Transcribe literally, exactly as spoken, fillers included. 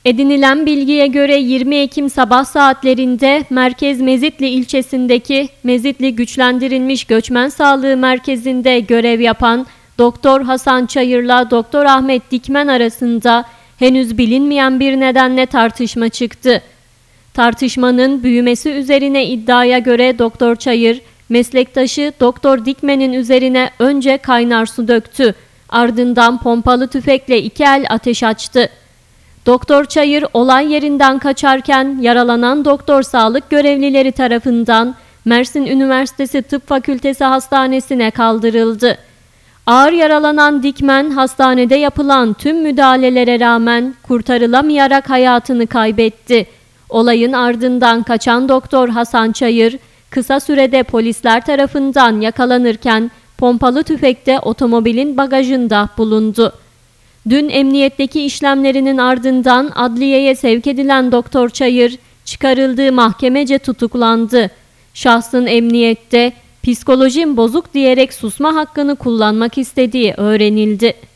Edinilen bilgiye göre yirmi Ekim sabah saatlerinde Merkez Mezitli ilçesindeki Mezitli Güçlendirilmiş Göçmen Sağlığı Merkezi'nde görev yapan Doktor Hasan Çayır'la Doktor Ahmet Dikmen arasında henüz bilinmeyen bir nedenle tartışma çıktı. Tartışmanın büyümesi üzerine iddiaya göre Doktor Çayır, meslektaşı Doktor Dikmen'in üzerine önce kaynar su döktü, ardından pompalı tüfekle iki el ateş açtı. Doktor Çayır olay yerinden kaçarken yaralanan doktor sağlık görevlileri tarafından Mersin Üniversitesi Tıp Fakültesi Hastanesi'ne kaldırıldı. Ağır yaralanan Dikmen hastanede yapılan tüm müdahalelere rağmen kurtarılamayarak hayatını kaybetti. Olayın ardından kaçan Doktor Hasan Çayır kısa sürede polisler tarafından yakalanırken pompalı tüfekte otomobilin bagajında bulundu. Dün emniyetteki işlemlerinin ardından adliyeye sevk edilen Doktor Çayır çıkarıldığı mahkemece tutuklandı. Şahsın emniyette psikolojim bozuk diyerek susma hakkını kullanmak istediği öğrenildi.